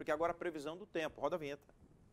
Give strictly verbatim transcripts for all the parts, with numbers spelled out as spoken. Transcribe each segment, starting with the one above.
porque agora a previsão do tempo. Roda a vinheta.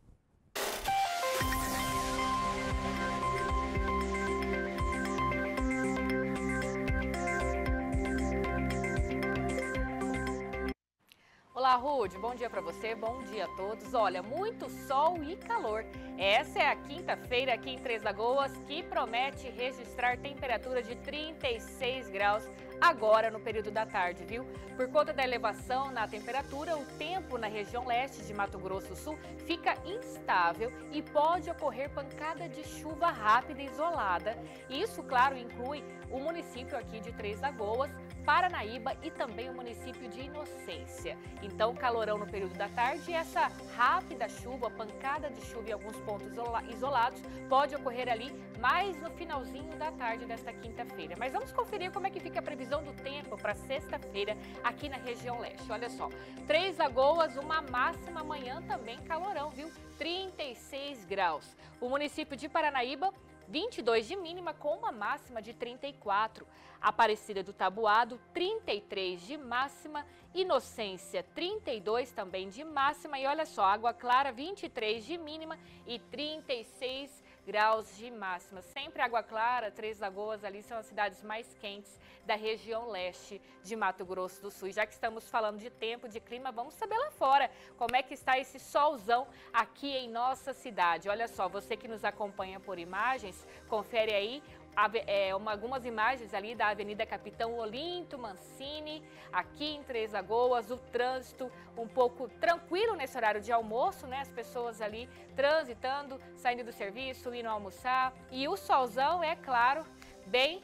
Olá, Rude, bom dia para você, bom dia a todos. Olha, muito sol e calor. Essa é a quinta-feira aqui em Três Lagoas, que promete registrar temperatura de trinta e seis graus agora no período da tarde, viu? Por conta da elevação na temperatura, o tempo na região leste de Mato Grosso do Sul fica instável e pode ocorrer pancada de chuva rápida e isolada. Isso, claro, inclui o município aqui de Três Lagoas, Paranaíba e também o município de Inocência. Então, calorão no período da tarde e essa rápida chuva, pancada de chuva em alguns pontos isolados, pode ocorrer ali mais no finalzinho da tarde desta quinta-feira. Mas vamos conferir como é que fica a previsão do tempo para sexta-feira aqui na região leste. Olha só, Três Lagoas, uma máxima amanhã também calorão, viu? trinta e seis graus. O município de Paranaíba, vinte e dois de mínima com uma máxima de trinta e quatro. Aparecida do Taboado, trinta e três de máxima. Inocência, trinta e dois também de máxima. E olha só, Água Clara, vinte e três de mínima e trinta e seis graus de máxima. Sempre Água Clara, Três Lagoas ali são as cidades mais quentes da região leste de Mato Grosso do Sul. Já que estamos falando de tempo, de clima, vamos saber lá fora como é que está esse solzão aqui em nossa cidade. Olha só, você que nos acompanha por imagens, confere aí é, uma, algumas imagens ali da Avenida Capitão Olinto Mancini, aqui em Três Lagoas, o trânsito um pouco tranquilo nesse horário de almoço, né? As pessoas ali transitando, saindo do serviço, indo almoçar. E o solzão, é claro, bem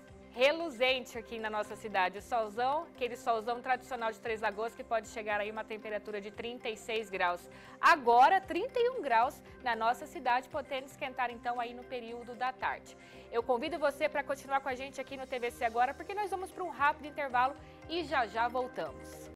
reluzente aqui na nossa cidade. O solzão, aquele solzão tradicional de Três Lagoas, que pode chegar aí uma temperatura de trinta e seis graus. Agora, trinta e um graus na nossa cidade, podendo esquentar então aí no período da tarde. Eu convido você para continuar com a gente aqui no T V C Agora, porque nós vamos para um rápido intervalo e já já voltamos.